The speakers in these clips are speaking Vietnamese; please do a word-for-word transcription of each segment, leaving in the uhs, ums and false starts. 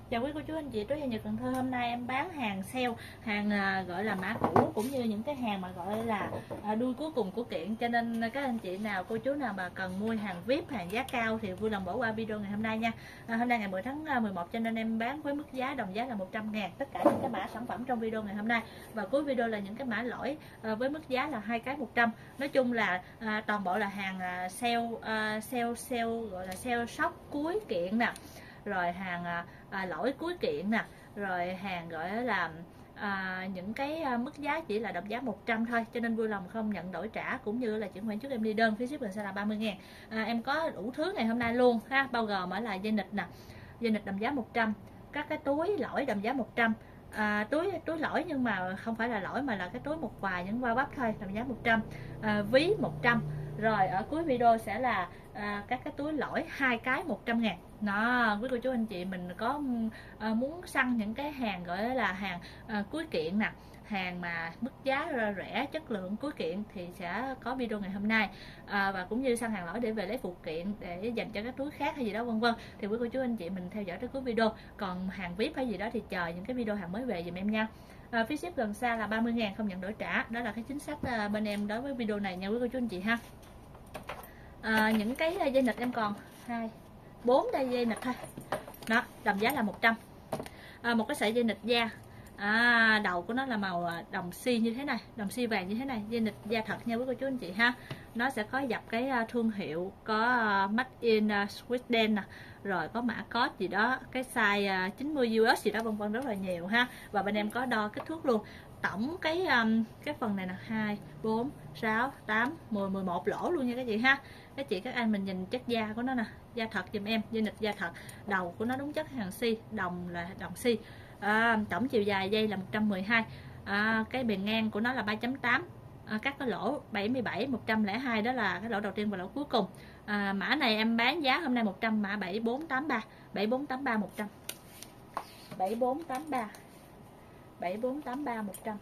Chào quý cô chú anh chị, Trúc Gia Nhật Cần Thơ. Hôm nay em bán hàng sale, hàng à, gọi là mã cũ, cũng như những cái hàng mà gọi là à, đuôi cuối cùng của kiện. Cho nên các anh chị nào, cô chú nào mà cần mua hàng vi ai pi, hàng giá cao thì vui lòng bỏ qua video ngày hôm nay nha. à, Hôm nay ngày mười tháng mười một, cho nên em bán với mức giá đồng giá là một trăm ngàn tất cả những cái mã sản phẩm trong video ngày hôm nay. Và cuối video là những cái mã lỗi à, với mức giá là hai cái một trăm. Nói chung là à, toàn bộ là hàng à, sale, à, sale, sale gọi là sale shop cuối kiện nè, rồi hàng à, à, lỗi cuối kiện nè, rồi hàng gọi là à, những cái à, mức giá chỉ là đồng giá một trăm thôi, cho nên vui lòng không nhận đổi trả, cũng như là chuyển khoản trước em đi đơn, phí ship mình sẽ là ba mươi ngàn. à, Em có đủ thứ ngày hôm nay luôn ha, bao gồm ở là dây nịt nè, dây nịt đồng giá một trăm, các cái túi lỗi đồng giá một trăm. À, túi túi lỗi nhưng mà không phải là lỗi mà là cái túi một vài những qua bắp thôi, đồng giá một trăm. à, ví một trăm. Rồi ở cuối video sẽ là à, các cái túi lỗi hai cái một trăm ngàn. Đó, quý cô chú anh chị mình có à, muốn săn những cái hàng gọi là hàng à, cuối kiện nè, hàng mà mức giá rẻ, chất lượng cuối kiện thì sẽ có video ngày hôm nay. à, và cũng như săn hàng lỗi để về lấy phụ kiện để dành cho các túi khác hay gì đó vân vân, thì quý cô chú anh chị mình theo dõi tới cuối video. Còn hàng vi ai pi hay gì đó thì chờ những cái video hàng mới về giùm em nha. à, phí ship gần xa là ba mươi ngàn, không nhận đổi trả. Đó là cái chính sách à, bên em đối với video này nha quý cô chú anh chị ha. à, những cái dây nịt em còn hai bốn đai dây nịt thôi đó, đồng giá là một trăm. à, một cái sợi dây nịt da, à, đầu của nó là màu đồng xi như thế này, đồng xi vàng như thế này, dây nịt da thật nha quý cô chú anh chị ha. Nó sẽ có dập cái thương hiệu, có made in Sweden nè, rồi có mã code gì đó, cái size chín mươi u ét gì đó vân vân, rất là nhiều ha. Và bên em có đo kích thước luôn. Tổng cái um, cái phần này là hai, bốn, sáu, tám, mười, mười một lỗ luôn nha các chị ha. Các chị các anh mình nhìn chất da của nó nè, da thật giùm em, dây nịt da thật, đầu của nó đúng chất hàng xi, đồng là đồng xi. à, Tổng chiều dài dây là một trăm mười hai. à, cái bề ngang của nó là ba chấm tám. à, các cái lỗ bảy mươi bảy, một trăm lẻ hai, đó là cái lỗ đầu tiên và lỗ cuối cùng. à, Mã này em bán giá hôm nay một trăm, mã bảy bốn tám ba, bảy bốn tám ba một trăm, bảy bốn tám ba, bảy bốn tám ba một trăm.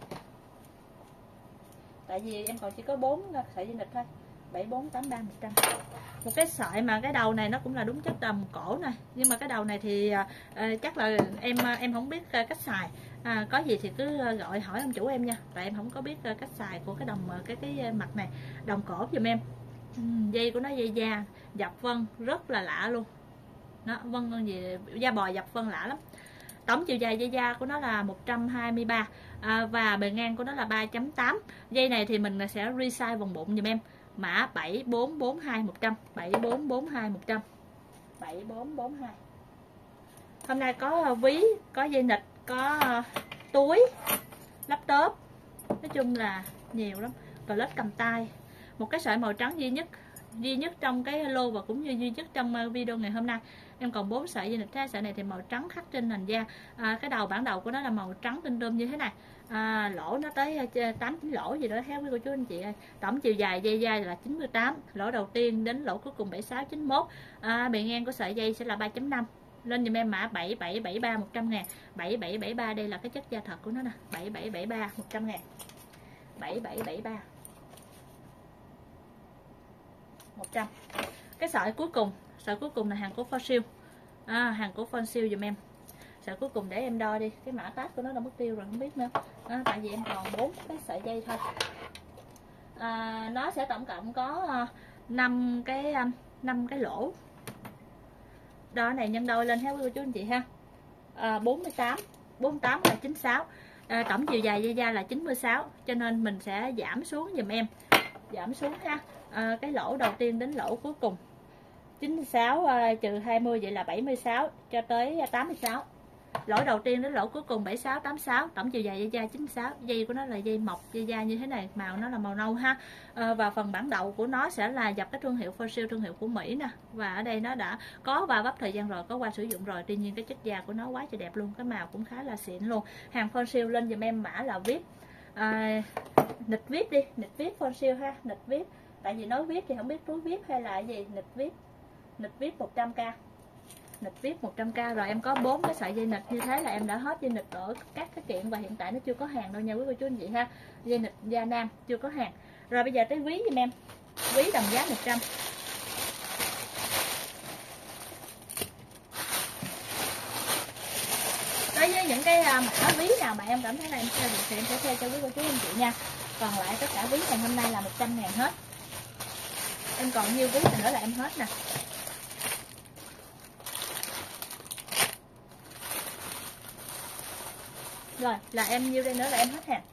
Tại vì em còn chỉ có bốn sợi dây nịt thôi, bảy bốn tám ba một trăm. Một cái sợi mà cái đầu này nó cũng là đúng chất đồng cổ này, nhưng mà cái đầu này thì uh, chắc là em em không biết uh, cách xài. à, có gì thì cứ gọi hỏi ông chủ em nha, tại em không có biết uh, cách xài của cái đồng uh, cái cái mặt này, đồng cổ giùm em. uhm, dây của nó dây da dập vân rất là lạ luôn, nó vân gì da bò dập vân lạ lắm. Tổng chiều dài dây da của nó là một trăm hai mươi ba, à, và bề ngang của nó là ba chấm tám. Dây này thì mình sẽ resize vòng bụng dùm em, mã bảy bốn bốn hai một trăm, bảy bốn bốn hai một trăm, bảy bốn bốn hai. Hôm nay có ví, có dây nịt, có túi, laptop, nói chung là nhiều lắm. Clutch cầm tay. Một cái sợi màu trắng duy nhất duy nhất trong cái lô và cũng như duy nhất trong video ngày hôm nay. Em còn bốn sợi dây nịt, hai sợi này thì màu trắng khắc trên nền da. à, cái đầu bản đầu của nó là màu trắng tinh tươm như thế này. à, lỗ nó tới tám chín lỗ gì đó theo quý cô chú anh chị ơi. Tổng chiều dài dây da là chín mươi tám, lỗ đầu tiên đến lỗ cuối cùng bảy sáu chín mốt. à, bề ngang của sợi dây sẽ là ba chấm năm. Lên dùm em mã bảy bảy bảy ba một trăm ngàn, bảy bảy bảy ba, đây là cái chất da thật của nó nè, bảy bảy bảy ba một trăm ngàn, bảy bảy bảy ba một trăm. Cái sợi cuối cùng, sợi cuối cùng là hàng của Fossil. À, hàng của Fossil dùm em. Sợi cuối cùng để em đo đi, cái mã tag của nó đã mất tiêu rồi không biết nữa. À, tại vì em còn bốn cái sợi dây thôi. À, nó sẽ tổng cộng có năm cái năm cái lỗ. Đo này nhân đôi lên theo quý cô chú anh chị ha. À, bốn mươi tám, bốn mươi tám là chín mươi sáu. À, tổng chiều dài dây da là chín mươi sáu, cho nên mình sẽ giảm xuống dùm em. Giảm xuống ha. À, cái lỗ đầu tiên đến lỗ cuối cùng chín mươi sáu uh, trừ hai mươi, vậy là bảy mươi sáu cho tới tám mươi sáu. Lỗ đầu tiên đến lỗ cuối cùng bảy mươi sáu, tám mươi sáu. Tổng chiều dài dây da chín mươi sáu. Dây của nó là dây mộc, dây da như thế này, màu nó là màu nâu ha. à, Và phần bản đầu của nó sẽ là dập cái thương hiệu Fossil, thương hiệu của Mỹ nè. Và ở đây nó đã có va vấp thời gian rồi, có qua sử dụng rồi. Tuy nhiên cái chất da của nó quá trời đẹp luôn, cái màu cũng khá là xịn luôn. Hàng Fossil lên dùm em mã là vi ai pi. à, Nịt vi ai pi đi, nịt vi ai pi Fossil ha, nịt vi ai pi. Tại vì nói vi ai pi thì không biết túi vi ai pi hay là gì. Nịt vi ai pi, nịt vi ai pi một trăm k, nịt vi ai pi một trăm k. Rồi em có bốn cái sợi dây nịt như thế là em đã hết dây nịt ở các cái kiện, và hiện tại nó chưa có hàng đâu nha quý cô chú anh chị ha. Dây nịt da nam chưa có hàng. Rồi bây giờ tới ví giùm em, ví đồng giá một trăm. Đối với những cái mã ví nào mà em cảm thấy là em sale được thì em sẽ sale cho quý cô chú anh chị nha. Còn lại tất cả ví ngày hôm nay là một trăm ngàn hết. Em còn nhiêu ví nữa là em hết nè. Rồi là em nhiêu đây nữa là em hết hàng.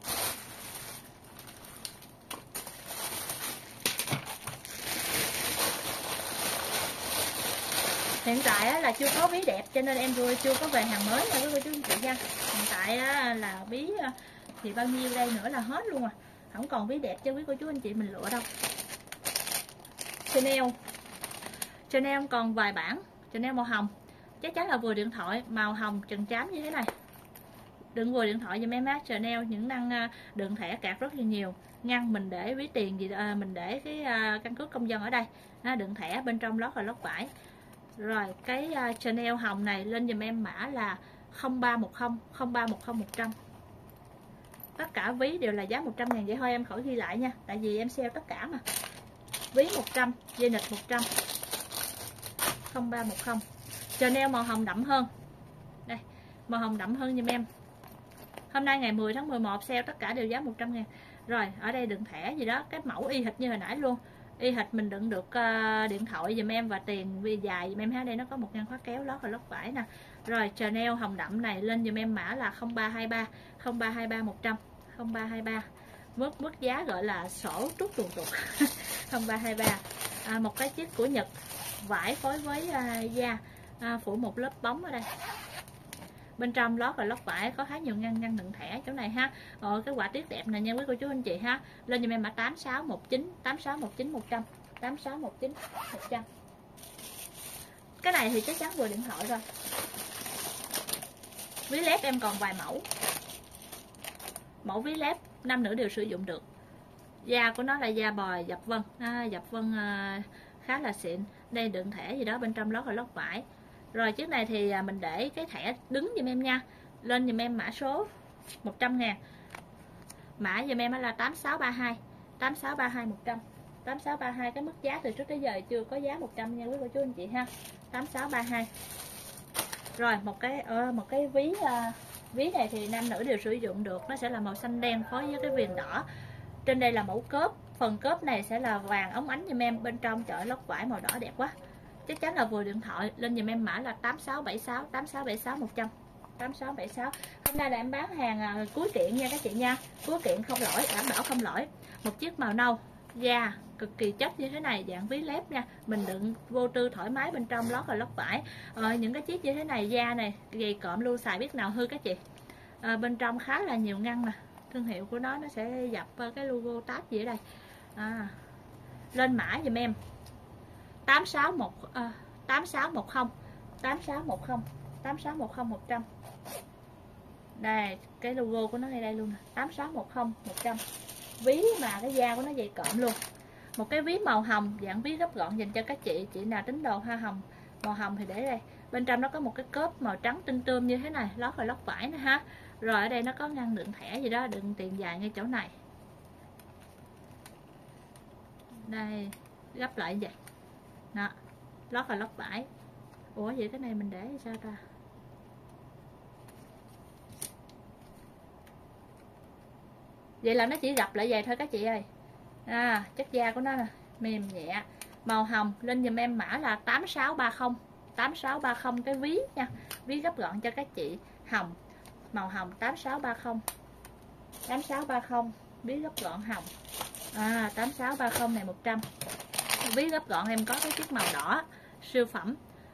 Hiện tại á, là chưa có ví đẹp cho nên em vừa chưa có về hàng mới nha quý cô chú anh chị nha. Hiện tại á, là ví thì bao nhiêu đây nữa là hết luôn à. Không còn ví đẹp cho quý cô chú anh chị mình lựa đâu. Chanel Chanel còn vài bản. Chanel màu hồng chắc chắn là vừa điện thoại, màu hồng trần trám như thế này. Đừng vừa điện thoại giùm em á. Chanel những năng đựng thẻ cạc rất là nhiều. Ngăn mình để ví tiền gì à, mình để cái à, căn cước công dân ở đây à, đựng thẻ bên trong lót là lót vải. Rồi cái uh, Chanel hồng này lên dùm em mã là không ba một không không ba một không một trăm. Tất cả ví đều là giá một trăm ngàn vậy thôi em khỏi ghi lại nha. Tại vì em sale tất cả mà. Ví một trăm, dây nịch một trăm. không ba một không. Chanel màu hồng đậm hơn. Đây, màu hồng đậm hơn dùm em. Hôm nay ngày mười tháng mười một sale tất cả đều giá một trăm ngàn. Rồi, ở đây đựng thẻ gì đó, cái mẫu y hệt như hồi nãy luôn. Y hệt mình đựng được uh, điện thoại dùm em và tiền vì dài dùm em ha. Đây nó có một ngăn khóa kéo lót và lót vải nè. Rồi Chanel hồng đậm này lên dùm em mã là không ba hai ba không ba hai ba một trăm. không ba hai ba. Mức mức giá gọi là sổ trút tuột tuột. không ba hai ba. À, một cái chiếc của Nhật vải phối với uh, da à, phủ một lớp bóng ở đây. Bên trong lót là lót vải, có khá nhiều ngăn ngăn đựng thẻ chỗ này ha. Ờ, cái họa tiết đẹp này nha quý cô chú anh chị ha. Lên giùm em mã tám sáu một chín tám sáu một chín một trăm. tám sáu một chín một trăm. Cái này thì chắc chắn vừa điện thoại rồi. Ví lép em còn vài mẫu. Mẫu ví lép nam nữ đều sử dụng được. Da của nó là da bò dập vân, à, dập vân à, khá là xịn. Đây đựng thẻ gì đó, bên trong lót là lót vải. Rồi chiếc này thì mình để cái thẻ đứng giùm em nha. Lên giùm em mã số một trăm ngàn. Mã giùm em là tám sáu ba hai tám sáu ba hai một trăm. tám sáu ba hai cái mức giá từ trước tới giờ chưa có giá một trăm nha quý cô chú anh chị ha. tám sáu ba hai. Rồi một cái uh, một cái ví uh, ví này thì nam nữ đều sử dụng được. Nó sẽ là màu xanh đen phối với cái viền đỏ. Trên đây là mẫu cớp. Phần cớp này sẽ là vàng óng ánh giùm em. Bên trong chợ lót vải màu đỏ đẹp quá. Chắc chắn là vừa điện thoại. Lên giùm em mã là tám sáu bảy sáu tám sáu bảy sáu một trăm. tám sáu bảy sáu. Hôm nay là em bán hàng uh, cuối kiện nha các chị nha. Cuối kiện không lỗi, đảm bảo không lỗi. Một chiếc màu nâu da cực kỳ chất như thế này, dạng ví lép nha. Mình đựng vô tư thoải mái, bên trong lót là lót vải. ờ, Những cái chiếc như thế này da này dày cộm luôn, xài biết nào hư các chị. à, Bên trong khá là nhiều ngăn nè. Thương hiệu của nó nó sẽ dập cái logo tab gì ở đây. à, Lên mã giùm em tám sáu một không tám sáu một không tám sáu một không một trăm. Đây cái logo của nó ngay đây luôn nè, tám sáu một không một trăm. Ví mà cái da của nó dày cộm luôn. Một cái ví màu hồng, dạng ví gấp gọn dành cho các chị chị nào tính đồ hoa hồng màu hồng thì để đây. Bên trong nó có một cái cốp màu trắng tinh tươm như thế này, lót là lót vải nữa ha. Rồi ở đây nó có ngăn đựng thẻ gì đó, đựng tiền dài ngay chỗ này. Đây gấp lại như vậy đó, lót là lót vải. Ủa vậy cái này mình để sao ta? Vậy là nó chỉ gập lại vậy thôi các chị ơi. à, Chất da của nó nè, mềm nhẹ, màu hồng. Lên giùm em mã là tám sáu ba không tám sáu ba không cái ví nha. Ví gấp gọn cho các chị hồng, màu hồng tám sáu ba không tám sáu ba không ví gấp gọn hồng. à, tám sáu ba không này một trăm. Ví gấp gọn em có cái chiếc màu đỏ siêu phẩm.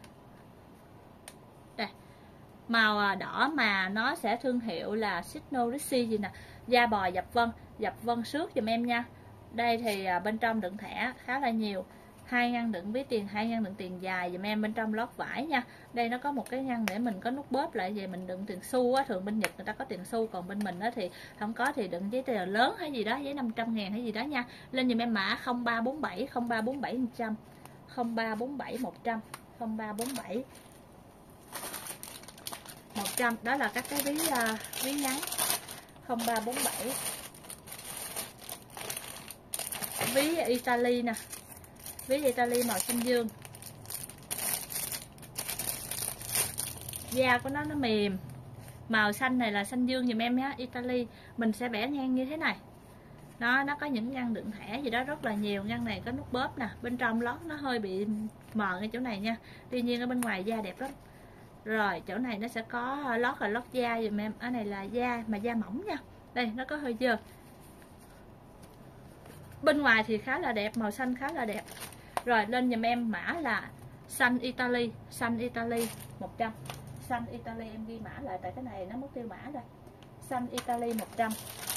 Đây màu đỏ mà nó sẽ thương hiệu là Signorixi gì nè, da bò dập vân, dập vân xước giùm em nha. Đây thì bên trong đựng thẻ khá là nhiều, hai ngăn đựng ví tiền, hai ngăn đựng tiền dài giùm em, bên trong lót vải nha. Đây nó có một cái ngăn để mình có nút bóp lại về mình đựng tiền xu á. Thường bên Nhật người ta có tiền xu, còn bên mình á thì không có, thì đựng giấy tờ lớn hay gì đó, giấy năm trăm ngàn hay gì đó nha. Lên giùm em mã không ba bốn bảy không ba bốn bảy một trăm. không ba bốn bảy một trăm. không ba bốn bảy một trăm. Đó là các cái ví uh, ví ngắn không ba bốn bảy. Ví Italy nè, ví Italy màu xanh dương. Da của nó nó mềm, Màu xanh này là xanh dương dùm em nhé, Italy. Mình sẽ bẻ ngang như thế này. Nó nó có những ngăn đựng thẻ gì đó rất là nhiều. Ngăn này có nút bóp nè, bên trong lót nó hơi bị mờ ngay chỗ này nha. Tuy nhiên ở bên ngoài da đẹp lắm. Rồi chỗ này nó sẽ có lót là lót da dùm em. Ở này là da mà da mỏng nha. Đây nó có hơi dơ. Bên ngoài thì khá là đẹp, màu xanh khá là đẹp. Rồi lên dùm em mã là xanh Italy, xanh Italy một trăm. Xanh Italy em ghi mã lại tại cái này nó mất tiêu mã rồi. Xanh Italy một trăm.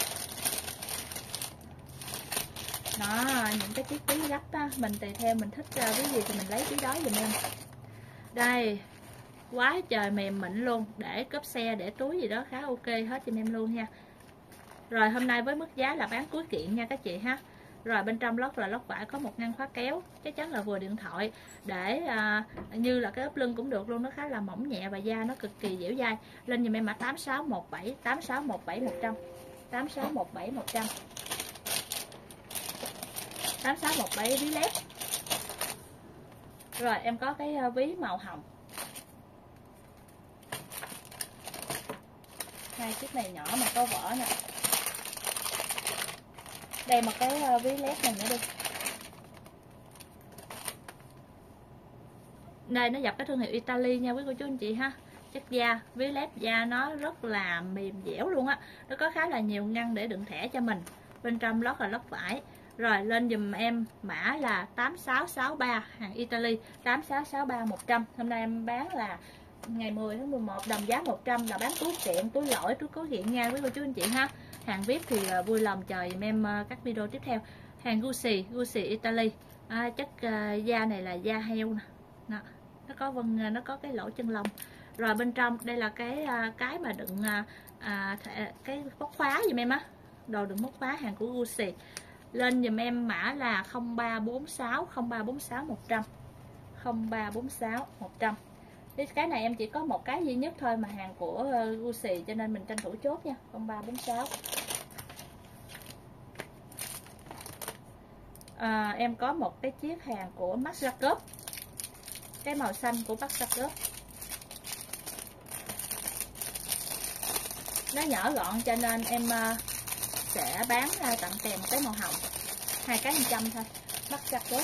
Đó, những cái chiếc ví gấp á, mình tùy theo mình thích ví gì thì mình lấy ví đó dùm em. Đây, quá trời mềm mịn luôn, để cốp xe, để túi gì đó khá ok hết cho em luôn nha. Rồi hôm nay với mức giá là bán cuối kiện nha các chị ha. Rồi bên trong lót là lót vải, có một ngăn khóa kéo, chắc chắn là vừa điện thoại để à, như là cái ốp lưng cũng được luôn, nó khá là mỏng nhẹ và da nó cực kỳ dẻo dai. Lên giùm em mã tám sáu một bảy, tám sáu một bảy một trăm, tám sáu một bảy một trăm, tám sáu một bảy ví lép. Rồi em có cái ví màu hồng, hai chiếc này nhỏ mà có vỏ nè. Đây một cái ví lép này nữa đi. Đây nó dập cái thương hiệu Italy nha quý cô chú anh chị ha. Chất da, ví lép da nó rất là mềm dẻo luôn á. Nó có khá là nhiều ngăn để đựng thẻ cho mình. Bên trong lót là lót vải. Rồi lên dùm em mã là tám sáu sáu ba, hàng Italy, tám sáu sáu ba một trăm. Hôm nay em bán là ngày mười tháng mười một, đồng giá một trăm, là bán túi kiện, túi lỗi, túi cố kiện nha quý cô chú anh chị ha. Hàng vê i pê thì vui lòng chờ dùm em các video tiếp theo. Hàng Gucci, Gucci Italy. À, chất uh, da này là da heo nè. Đó. Nó có vân, nó có cái lỗ chân lông. Rồi bên trong đây là cái cái mà đựng à, cái móc khóa giùm em á, đồ đựng móc khóa hàng của Gucci. Lên dùm em mã là không ba bốn sáu, không ba bốn sáu một trăm, không ba bốn sáu một trăm. Cái này em chỉ có một cái duy nhất thôi mà hàng của Gucci, cho nên mình tranh thủ chốt nha, không ba bốn sáu. À, em có một cái chiếc hàng của Max Jacob, cái màu xanh của Max Jacob. Nó nhỏ gọn cho nên em sẽ bán tặng kèm một cái màu hồng, hai cái một trăm thôi. Max Jacob.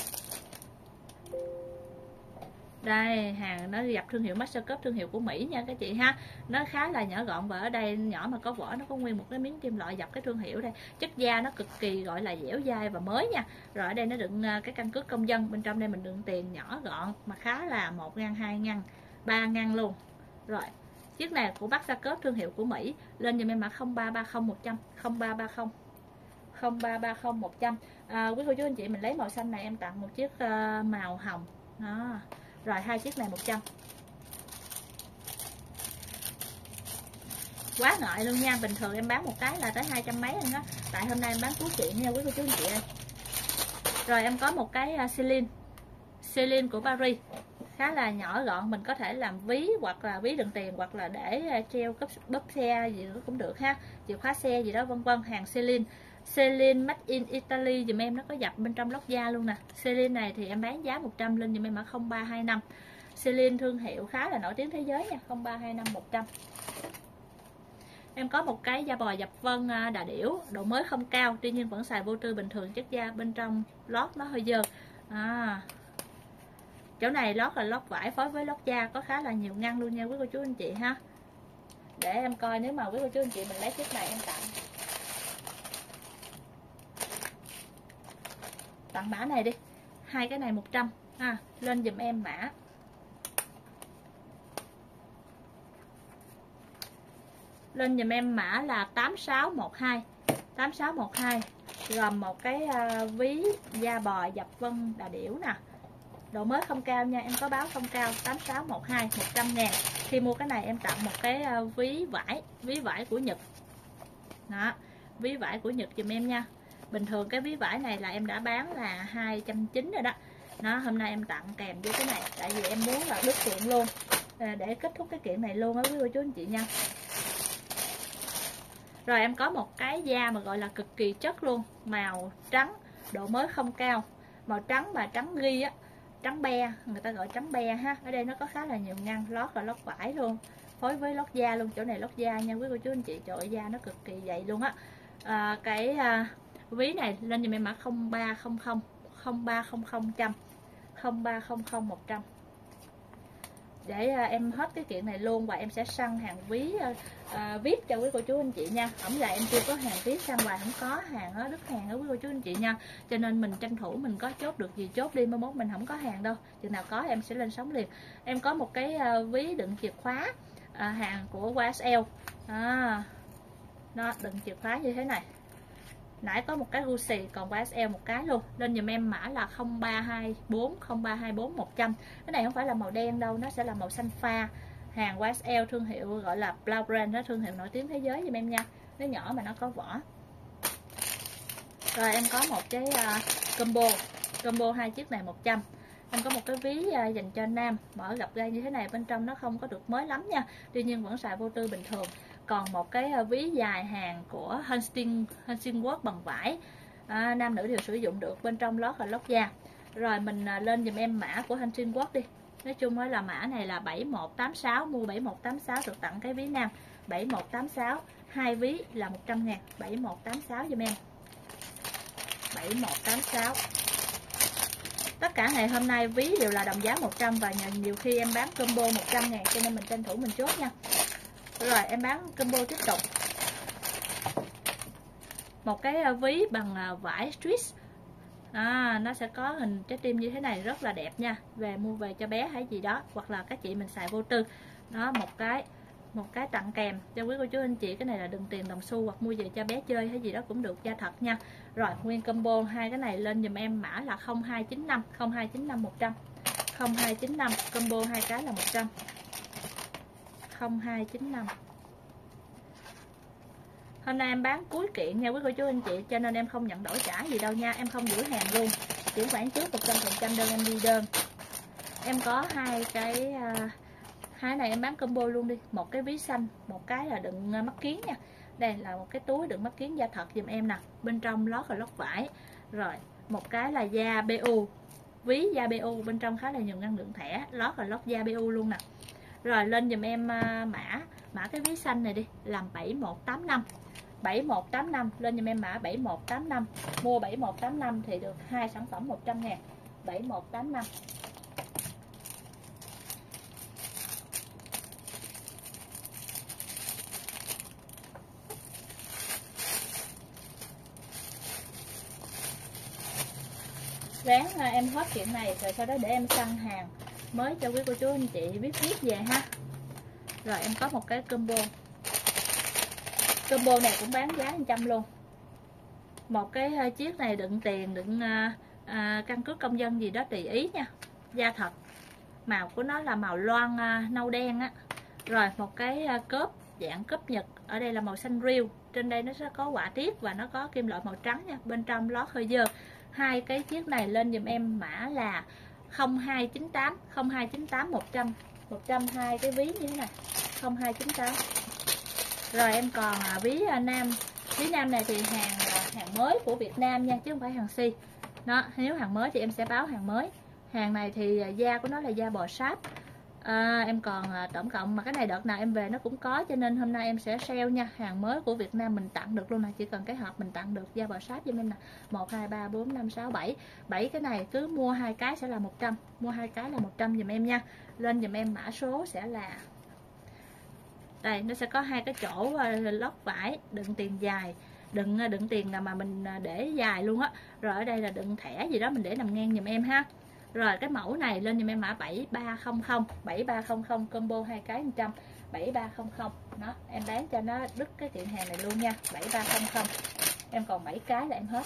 Đây, hàng nó dập thương hiệu Max Jacob, thương hiệu của Mỹ nha các chị ha. Nó khá là nhỏ gọn và ở đây nhỏ mà có vỏ, nó có nguyên một cái miếng kim loại dập cái thương hiệu đây. Chất da nó cực kỳ gọi là dẻo dai và mới nha. Rồi ở đây nó đựng cái căn cước công dân, bên trong đây mình đựng tiền nhỏ gọn mà khá là một ngăn, hai ngăn, ba ngăn luôn. Rồi, chiếc này của Max Jacob, thương hiệu của Mỹ. Lên giùm em mã không ba ba không một trăm, không ba ba không, không ba ba không một trăm. À, quý cô chú anh chị mình lấy màu xanh này em tặng một chiếc uh, màu hồng. Đó. Rồi hai chiếc này một trăm. Quá ngợi luôn nha, bình thường em bán một cái là tới hai trăm mấy anh đó. Tại hôm nay em bán cuối kiện nha quý cô chú anh chị ơi. Rồi em có một cái uh, Celine, Celine của Paris, khá là nhỏ gọn, mình có thể làm ví hoặc là ví đựng tiền hoặc là để uh, treo cúp bóp xe gì đó cũng được ha, chìa khóa xe gì đó vân vân. Hàng Celine, Celine made in Italy dùm em, nó có dập bên trong lót da luôn nè. Celine này thì em bán giá một trăm, lên dùm em mã không ba hai năm. Celine thương hiệu khá là nổi tiếng thế giới nha, không ba hai năm một trăm. Em có một cái da bò dập vân đà điểu, độ mới không cao, tuy nhiên vẫn xài vô tư bình thường, chất da bên trong lót nó hơi dơ. À, chỗ này lót là lót vải phối với lót da, có khá là nhiều ngăn luôn nha quý cô chú anh chị ha. Để em coi nếu mà quý cô chú anh chị mình lấy chiếc này em tặng tặng mã này đi, hai cái này một trăm ha. Lên dùm em mã lên dùm em mã là tám sáu một hai, tám sáu một hai, gồm một cái uh, ví da bò dập vân đà điểu nè, độ mới không cao nha, em có báo không cao. Tám sáu một hai, một trăm ngàn. Khi mua cái này em tặng một cái uh, ví vải, ví vải của Nhật đó, ví vải của Nhật dùm em nha. Bình thường cái ví vải này là em đã bán là hai trăm chín mươi rồi đó. Nó hôm nay em tặng kèm với cái này, tại vì em muốn là đứt kiện luôn, để kết thúc cái kiện này luôn á quý cô chú anh chị nha. Rồi em có một cái da mà gọi là cực kỳ chất luôn, màu trắng, độ mới không cao, màu trắng mà trắng ghi á, trắng be, người ta gọi trắng be ha. Ở đây nó có khá là nhiều ngăn, lót là lót vải luôn. phối với lót da luôn. Chỗ này lót da nha quý cô chú anh chị, trời ơi, da nó cực kỳ dày luôn á. À, cái à, ví này lên dùm em mã không ba không không không ba không không trăm không ba không không một trăm để à, em hết cái kiện này luôn, và em sẽ săn hàng ví à, à, vê i pê cho quý cô chú anh chị nha. Ổng là em chưa có hàng vê i pê săn hoài không có hàng á, đứt hàng đó quý cô chú anh chị nha, cho nên mình tranh thủ mình có chốt được gì chốt đi, mai mốt mình không có hàng đâu, chừng nào có em sẽ lên sóng liền. Em có một cái à, ví đựng chìa khóa à, hàng của vê ét lờ à, nó đựng chìa khóa như thế này. Nãy có một cái Gucci, còn vê ét lờ một cái luôn. Lên dùm em mã là không ba hai bốn không ba hai bốn một trăm. Cái này không phải là màu đen đâu, nó sẽ là màu xanh pha. Hàng vê ét lờ thương hiệu gọi là Blau Brand, nó thương hiệu nổi tiếng thế giới dùm em nha. Nó nhỏ mà nó có vỏ. Rồi em có một cái uh, combo. Combo hai chiếc này một trăm. Em có một cái ví uh, dành cho nam, mở gập gai như thế này, bên trong nó không có được mới lắm nha. Tuy nhiên vẫn xài vô tư bình thường. Còn một cái ví dài hàng của Hunting Huntingworth bằng vải, à, nam nữ đều sử dụng được, bên trong lót là lót da. Rồi mình lên dùm em mã của Huntingworth đi. Nói chung là mã này là bảy một tám sáu, mua bảy một tám sáu được tặng cái ví nam bảy một tám sáu, hai ví là một trăm ngàn, bảy một tám sáu dùm em, bảy một tám sáu. Tất cả ngày hôm nay ví đều là đồng giá một trăm, và nhiều khi em bán combo một trăm ngàn, cho nên mình tranh thủ mình chốt nha. Rồi em bán combo tiếp tục. Một cái ví bằng vải stretch, à, nó sẽ có hình trái tim như thế này, rất là đẹp nha. Về mua về cho bé hay gì đó, hoặc là các chị mình xài vô tư. Đó, một cái một cái tặng kèm cho quý cô chú anh chị. Cái này là đựng tiền đồng xu, hoặc mua về cho bé chơi hay gì đó cũng được, da thật nha. Rồi nguyên combo hai cái này lên dùm em mã là không hai chín năm không hai chín năm một trăm, không hai chín năm, combo hai cái là một trăm, không hai chín năm. Hôm nay em bán cuối kiện nha quý cô chú anh chị, cho nên em không nhận đổi trả gì đâu nha, em không giữ hàng luôn, chuyển khoản trước một trăm phần trăm đơn em đi đơn. Em có hai cái uh, hai này em bán combo luôn đi, một cái ví xanh, một cái là đựng mắt kiến nha. Đây là một cái túi đựng mắt kiến da thật giùm em nè, bên trong lót là lót vải. Rồi một cái là da bê u, ví da bê u, bên trong khá là nhiều ngăn đựng thẻ, lót là lót da bê u luôn nè. Rồi lên dùm em uh, mã mã cái ví xanh này đi, làm bảy một tám năm, bảy một tám năm, lên dùm em mã bảy một tám năm, mua bảy một tám năm thì được hai sản phẩm một trăm ngàn, bảy một tám năm. Ráng em hết chuyện này rồi sau đó để em săn hàng mới cho quý cô chú anh chị biết biết về ha. Rồi em có một cái combo, combo này cũng bán giá một trăm luôn. Một cái chiếc này đựng tiền, đựng à, à, căn cước công dân gì đó tùy ý nha, da thật, màu của nó là màu loan à, nâu đen á. Rồi một cái à, cốp dạng cốp Nhật, ở đây là màu xanh riêu, trên đây nó sẽ có họa tiết và nó có kim loại màu trắng nha, bên trong lót hơi dơ. Hai cái chiếc này lên dùm em mã là không hai chín tám, không hai chín tám một trăm, một trăm hai cái ví như thế này, không hai chín tám. Rồi em còn à, ví à, nam, ví nam này thì hàng à, hàng mới của Việt Nam nha, chứ không phải hàng si. Đó, nếu hàng mới thì em sẽ báo hàng mới. Hàng này thì à, da của nó là da bò sát. À, em còn à, tổng cộng mà cái này đợt nào em về nó cũng có, cho nên hôm nay em sẽ sale nha. Hàng mới của Việt Nam mình tặng được luôn nè, chỉ cần cái hộp mình tặng được da bò sát cho em nè. Một hai ba bốn năm sáu bảy, bảy cái này cứ mua hai cái sẽ là một trăm, mua hai cái là một trăm giùm em nha. Lên giùm em mã số sẽ là đây, nó sẽ có hai cái chỗ lót vải đựng tiền dài, đựng đựng tiền là mà mình để dài luôn á. Rồi ở đây là đựng thẻ gì đó mình để nằm ngang giùm em ha. Rồi cái mẫu này lên giùm em mã bảy ba không không, bảy ba không không, combo hai cái một trăm, bảy ba không không. Đó, em bán cho nó đứt cái kiện hàng này luôn nha, bảy ba không không. Em còn bảy cái là em hết.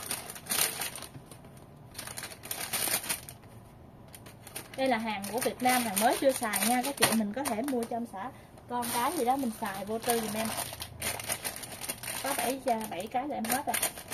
Đây là hàng của Việt Nam, hàng mới chưa xài nha, các chị mình có thể mua cho ông xã con cái gì đó mình xài vô tư giùm em. Có bảy bảy cái là em hết rồi.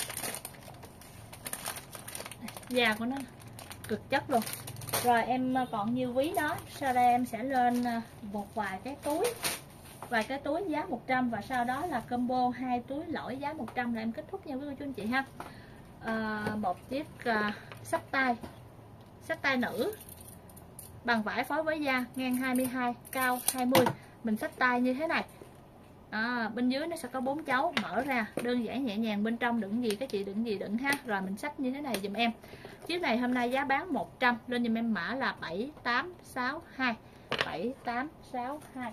Da của nó cực chất luôn. Rồi em còn nhiêu ví đó, sau đây em sẽ lên một vài cái túi, vài cái túi giá một trăm, và sau đó là combo hai túi lỗi giá một trăm là em kết thúc nha quý cô chú anh chị ha. À, một chiếc uh, xách tay, xách tay nữ bằng vải phối với da, ngang hai mươi hai, cao hai mươi, mình xách tay như thế này. À, bên dưới nó sẽ có bốn chấu mở ra, đơn giản nhẹ nhàng. Bên trong đựng gì các chị, đựng gì đựng ha. Rồi mình xách như thế này dùm em. Chiếc này hôm nay giá bán một trăm, lên dùm em mã là bảy tám sáu hai. bảy tám sáu hai.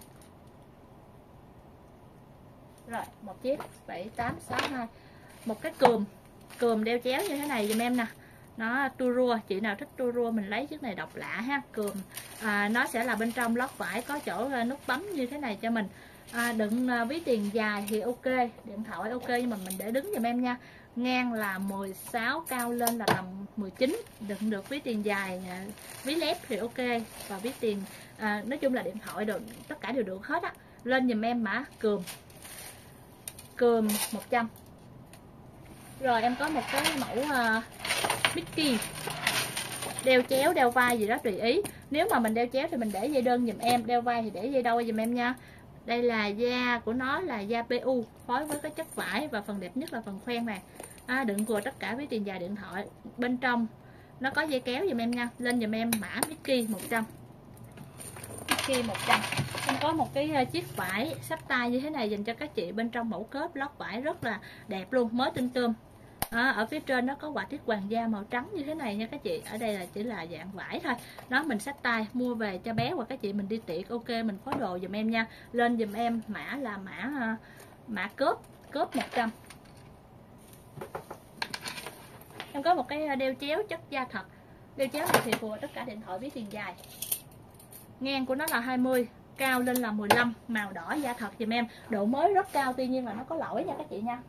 Rồi một chiếc bảy tám sáu hai. Một cái cườm, cườm đeo chéo như thế này dùm em nè. Nó tua rua, chị nào thích tua rua mình lấy chiếc này độc lạ ha. Cườm à, nó sẽ là bên trong lót vải, có chỗ nút bấm như thế này cho mình. À, đựng à, ví tiền dài thì ok, điện thoại ok, nhưng mà mình để đứng giùm em nha. Ngang là mười sáu, cao lên là tầm mười chín, đựng được ví tiền dài, à, ví lép thì ok. Và ví tiền à, nói chung là điện thoại đồ, tất cả đều được hết á. Lên giùm em mã cườm, cườm một trăm. Rồi em có một cái mẫu uh, Mickey đeo chéo, đeo vai gì đó tùy ý. Nếu mà mình đeo chéo thì mình để dây đơn giùm em, đeo vai thì để dây đôi giùm em nha. Đây là da của nó là da pê u phối với cái chất vải, và phần đẹp nhất là phần khoen này. À, đựng vừa tất cả với tiền dài điện thoại. Bên trong nó có dây kéo giùm em nha. Lên giùm em mã Mickey một trăm. Mickey một trăm. Em có một cái chiếc vải xách tay như thế này dành cho các chị, bên trong mẫu cớp lót vải rất là đẹp luôn, mới tinh tươm. À, ở phía trên nó có họa tiết hoàng gia màu trắng như thế này nha các chị. Ở đây là chỉ là dạng vải thôi. Nó mình xách tay mua về cho bé hoặc các chị mình đi tiệc ok, mình phối đồ dùm em nha. Lên dùm em mã là mã mã cớp, cớp một trăm. Em có một cái đeo chéo chất da thật. Đeo chéo này thì phù tất cả điện thoại ví tiền dài. Ngang của nó là hai mươi, cao lên là mười lăm, màu đỏ da thật dùm em. Độ mới rất cao, tuy nhiên là nó có lỗi nha các chị nha.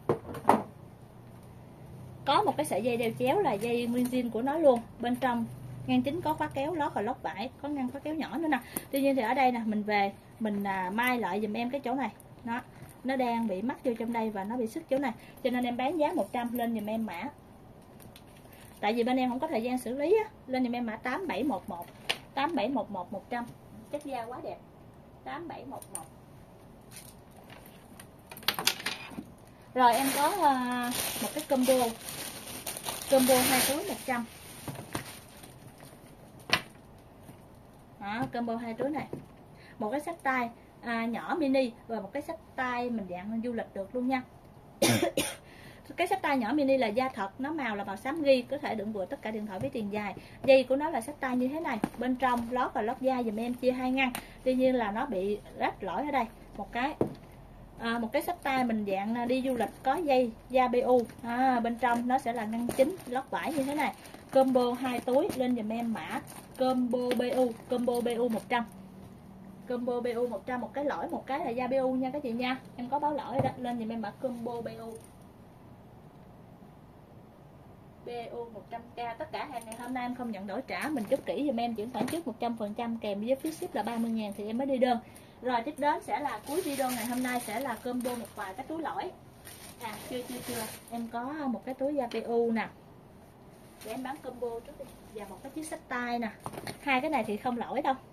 Có một cái sợi dây đeo chéo là dây nguyên zin của nó luôn. Bên trong ngang chính có khóa kéo lót và lót vải, có ngăn khóa kéo nhỏ nữa nè. Tuy nhiên thì ở đây nè, mình về mình à, mai lại dùm em cái chỗ này. Nó nó đang bị mắc vô trong đây và nó bị sức chỗ này, cho nên em bán giá một trăm. Lên dùm em mã, tại vì bên em không có thời gian xử lý á, lên dùm em mã tám bảy một một. tám bảy một một một trăm. Chất da quá đẹp. tám bảy một một. Rồi em có uh, một cái combo combo hai túi một trăm. Đó, combo hai túi này. Một cái xách tay à, nhỏ mini và một cái xách tay mình dạng du lịch được luôn nha. Cái xách tay nhỏ mini là da thật, nó màu là màu xám ghi, có thể đựng vừa tất cả điện thoại với tiền dài. Dây của nó là xách tay như thế này, bên trong lót và lót da dùm em chia hai ngăn. Tuy nhiên là nó bị rách lỗi ở đây một cái. À, một cái xách tay mình dạng đi du lịch có dây da pê u. À, bên trong nó sẽ là ngăn chính lót vải như thế này. Combo hai túi. Lên dùm em mã combo pê u, combo pê u một trăm. Combo pê u một trăm, một cái lỗi một cái là da pê u nha các chị nha. Em có báo lỗi đó. Lên dùm em mã combo pê u. pê u một trăm k. Tất cả hàng này hôm nay em không nhận đổi trả, mình chốt kỹ dùm em, chuyển khoản trước một trăm phần trăm kèm với phí ship là ba mươi ngàn thì em mới đi đơn. Rồi tiếp đến sẽ là cuối video ngày hôm nay sẽ là combo một vài cái túi lỗi. À chưa chưa chưa, em có một cái túi da pê u nè, để em bán combo trước đi, và một cái chiếc xách tay nè. Hai cái này thì không lỗi đâu.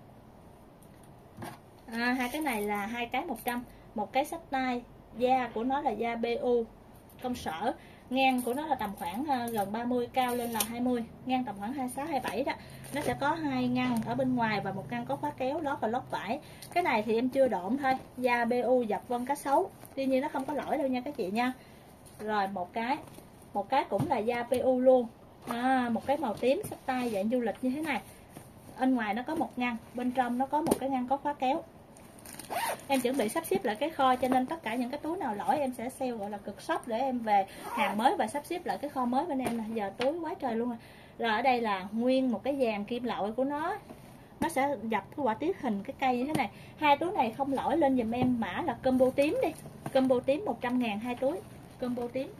À, hai cái này là hai cái một trăm. Một cái xách tay da của nó là da pê u công sở, ngang của nó là tầm khoảng uh, gần ba mươi, cao lên là hai mươi, ngang tầm khoảng hai mươi sáu hai mươi bảy đó. Nó sẽ có hai ngăn ở bên ngoài và một ngăn có khóa kéo lót và lót vải. Cái này thì em chưa độn thôi, da pê u dập vân cá sấu, tuy nhiên nó không có lỗi đâu nha các chị nha. Rồi một cái một cái cũng là da pê u luôn. À, một cái màu tím xách tay dạng du lịch như thế này. Bên ngoài nó có một ngăn, bên trong nó có một cái ngăn có khóa kéo. Em chuẩn bị sắp xếp lại cái kho, cho nên tất cả những cái túi nào lỗi em sẽ sale gọi là cực sốc để em về hàng mới và sắp xếp lại cái kho mới bên em nè. Giờ túi quá trời luôn rồi. Rồi ở đây là nguyên một cái dàn kim loại của nó, nó sẽ dập cái họa tiết hình cái cây như thế này. Hai túi này không lỗi. Lên dùm em mã là combo tím đi, combo tím một trăm ngàn hai túi, combo tím.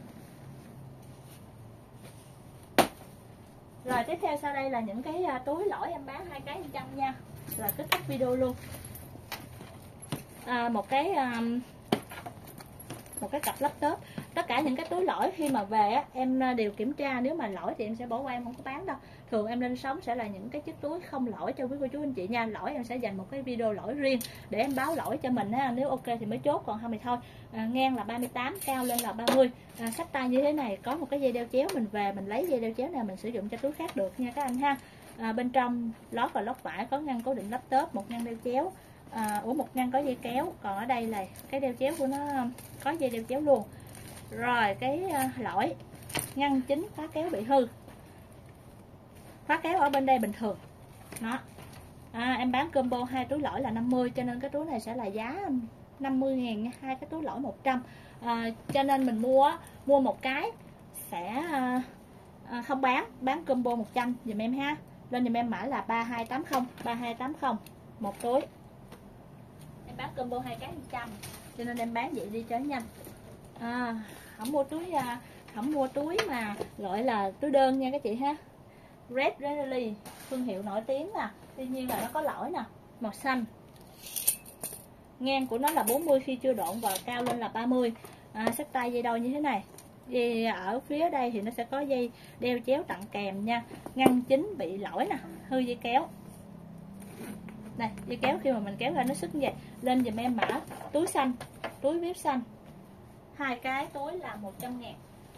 Rồi tiếp theo sau đây là những cái túi lỗi em bán hai cái trăm nha. Rồi kết thúc video luôn. À, một cái um, một cái cặp laptop. Tất cả những cái túi lỗi khi mà về á, em đều kiểm tra, nếu mà lỗi thì em sẽ bỏ qua, em không có bán đâu. Thường em lên sóng sẽ là những cái chiếc túi không lỗi cho quý cô chú anh chị nha. Lỗi em sẽ dành một cái video lỗi riêng để em báo lỗi cho mình ha. Nếu ok thì mới chốt, còn không thì thôi. À, ngang là ba mươi tám, cao lên là ba mươi. À, xách tay như thế này, có một cái dây đeo chéo, mình về mình lấy dây đeo chéo này mình sử dụng cho túi khác được nha các anh ha. À, bên trong lót và lót vải, có ngăn cố định laptop, một ngăn đeo chéo. à, ủa một ngăn có dây kéo, còn ở đây là cái đeo chéo của nó có dây đeo chéo luôn. Rồi cái uh, lỗi ngăn chính khóa kéo bị hư, khóa kéo ở bên đây bình thường đó. À, em bán combo hai túi lỗi là năm mươi, cho nên cái túi này sẽ là giá năm mươi ngàn nha, hai cái túi lỗi một trăm. À, cho nên mình mua mua một cái sẽ à, à, không bán, bán combo một trăm dùm em ha. Lên dùm em mã là ba hai tám không, ba hai tám không một túi. Em bán combo hai cái một trăm, cho nên em bán vậy đi cho nhanh. À, không mua túi không mua túi mà gọi là túi đơn nha các chị ha. Red Rally, thương hiệu nổi tiếng nè, tuy nhiên là nó có lỗi nè, màu xanh. Ngang của nó là bốn mươi khi chưa độn và cao lên là ba mươi. À, xách tay dây đôi như thế này. Dây ở phía đây thì nó sẽ có dây đeo chéo tặng kèm nha. Ngăn chính bị lỗi nè, hư dây kéo. Đây, dây kéo khi mà mình kéo ra nó sức như vậy. Lên dùm em mã túi xanh, túi vip xanh. Hai cái túi là một trăm ngàn.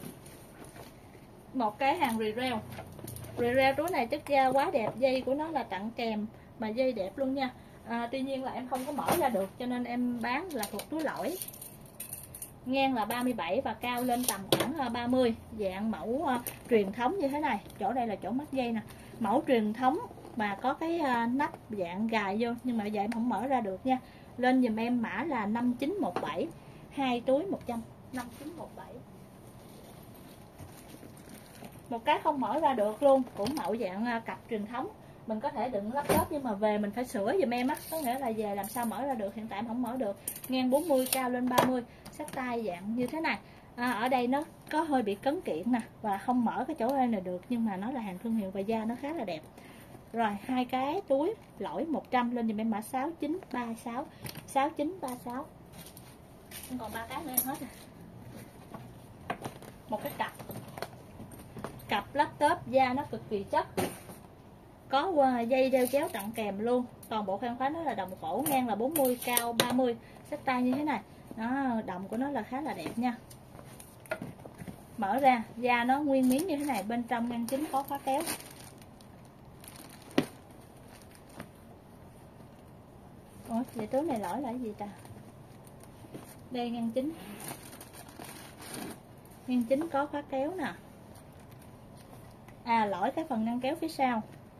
Một cái hàng retail. Retail túi này chất da quá đẹp, dây của nó là tặng kèm mà dây đẹp luôn nha. À, tuy nhiên là em không có mở ra được cho nên em bán là thuộc túi lỗi. Ngang là ba mươi bảy và cao lên tầm khoảng ba mươi, dạng mẫu uh, truyền thống như thế này. Chỗ đây là chỗ mắc dây nè, mẫu truyền thống mà có cái uh, nắp dạng gài vô, nhưng mà giờ em không mở ra được nha. Lên dùm em mã là năm chín một bảy, hai túi một trăm, năm chín một bảy. Một cái không mở ra được luôn, cũng mẫu dạng uh, cặp truyền thống. Mình có thể đựng laptop nhưng mà về mình phải sửa dùm em á, có nghĩa là về làm sao mở ra được, hiện tại em không mở được. Ngang bốn mươi, cao lên ba mươi, xách tay dạng như thế này. À, ở đây nó có hơi bị cấn kiện nè và không mở cái chỗ đây này được, nhưng mà nó là hàng thương hiệu và da nó khá là đẹp. Rồi hai cái túi lỗi một trăm, lên dùm em mã sáu chín ba sáu, sáu chín ba sáu. Còn ba cái nữa em hết rồi. Một cái cặp cặp laptop, da nó cực kỳ chất, có dây đeo chéo tặng kèm luôn. Toàn bộ khoan khóa nó là đồng cổ, ngang là bốn mươi, cao ba mươi, xách tay như thế này. Nó đồng của nó là khá là đẹp nha. Mở ra da nó nguyên miếng như thế này, bên trong ngăn chính có khóa kéo. Ủa vậy túi này lỗi là cái gì ta? Đây ngăn chính, ngăn chính có khóa kéo nè. À lỗi cái phần ngăn kéo phía sau.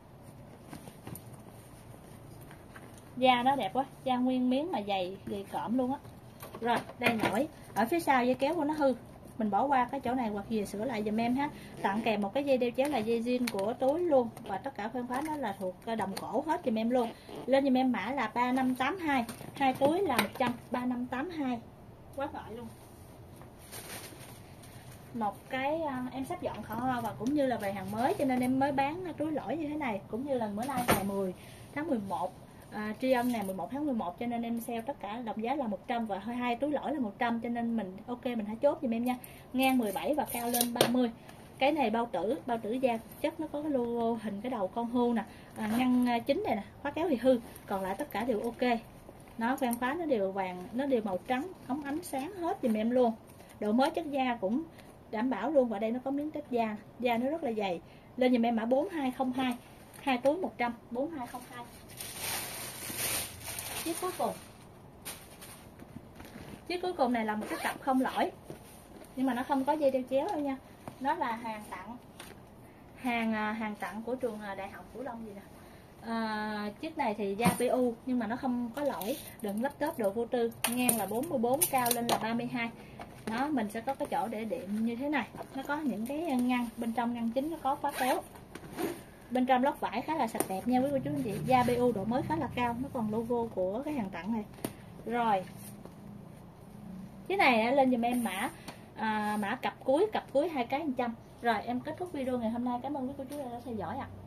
Da nó đẹp quá, da nguyên miếng mà dày dày cộm luôn á. Rồi đây lỗi ở phía sau dây kéo của nó hư, mình bỏ qua cái chỗ này hoặc gì sửa lại dùm em ha. Tặng kèm một cái dây đeo chéo là dây zin của túi luôn, và tất cả khoen khóa nó là thuộc đồng cổ hết dùm em luôn. Lên dùm em mã là ba năm tám hai, hai túi là một trăm, ba năm tám hai, quá gọi luôn. Một cái em sắp dọn kho và cũng như là về hàng mới cho nên em mới bán túi lỗi như thế này, cũng như là bữa nay ngày mười tháng mười một. À, tri ân này mười một tháng mười một cho nên em sale tất cả đồng giá là một trăm và hơi hai túi lỗi là một trăm, cho nên mình ok mình hãy chốt giùm em nha. Ngang mười bảy và cao lên ba mươi. Cái này bao tử, bao tử da chất, nó có cái logo hình cái đầu con hươu nè. À, ngăn chính này nè, khóa kéo thì hư, còn lại tất cả đều ok. Nó khoen khóa nó đều vàng, nó đều màu trắng óng ánh sáng hết giùm em luôn. Độ mới chất da cũng đảm bảo luôn, và đây nó có miếng tết da, da nó rất là dày. Lên giùm em mã bốn hai không hai, hai túi một trăm, bốn hai không hai. Chiếc cuối cùng, chiếc cuối cùng này là một cái cặp không lỗi, nhưng mà nó không có dây đeo chéo đâu nha. Nó là hàng tặng, hàng hàng tặng của trường Đại học Cửu Long gì nè. À, chiếc này thì da pê u nhưng mà nó không có lỗi, đựng laptop đồ vô tư. Ngang là bốn mươi bốn, cao lên là ba mươi hai. Đó, mình sẽ có cái chỗ để điện như thế này, nó có những cái ngăn, bên trong ngăn chính nó có khóa kéo. Bên trong lót vải khá là sạch đẹp nha quý cô chú anh chị, da pê u độ mới khá là cao, nó còn logo của cái hàng tặng này. Rồi cái này lên dùm em mã à, mã cặp cuối, cặp cuối hai cái một trăm. Rồi em kết thúc video ngày hôm nay, cảm ơn quý cô chú đã theo dõi ạ. À.